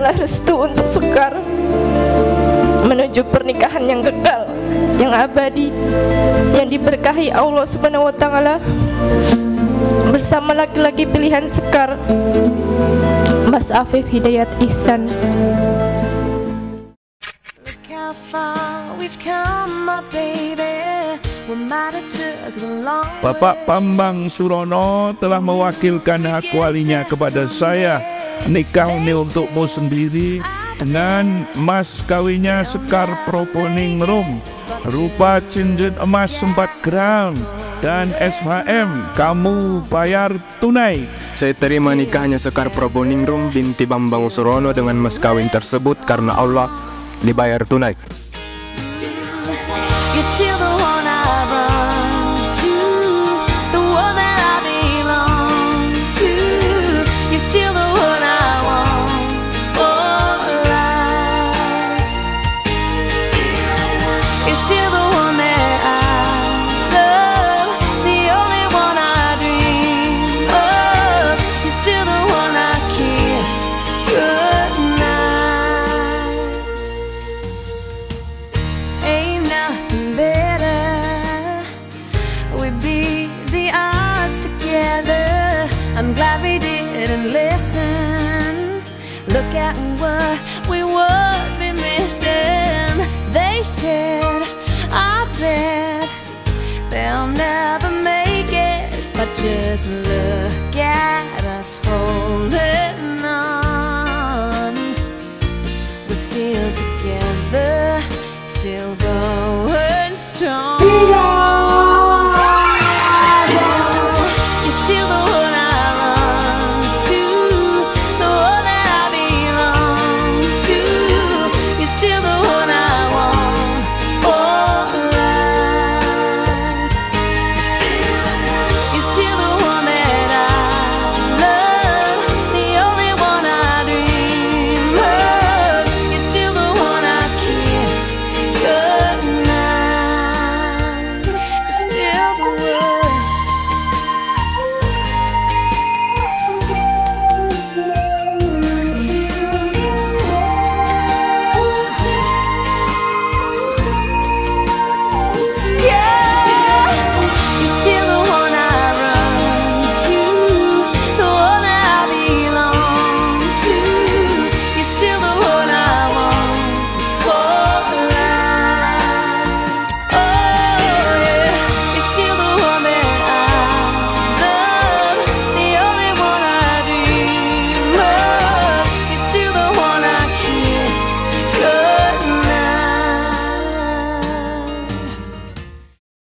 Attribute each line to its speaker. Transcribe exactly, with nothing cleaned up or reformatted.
Speaker 1: Berikanlah restu untuk Sekar menuju pernikahan yang kekal, yang abadi, yang diberkahi Allah Subhanahu wa taala bersama laki-laki pilihan Sekar, Mas Afif Hidayat Ihsan.
Speaker 2: Bapak Bambang Surono telah mewakilkan hak walinya kepada saya. Nikah ini untukmu sendiri dengan mas kawinnya Sekar Proponingrum, rupa cincin emas empat gram dan S H M kamu bayar tunai.
Speaker 3: Saya terima nikahnya Sekar Proponingrum binti Bambang Surono dengan mas kawin tersebut karena Allah, dibayar tunai.
Speaker 4: You're still the one I run to, the one that I belong to. You're still the one I want for life. You're still the one that I love, the only one I dream of. You're still the one I kiss goodnight. Ain't nothing better. We beat the odds together. I'm glad we didn't listen. Look at what we would be missing. They said, I bet they'll never make it, but just look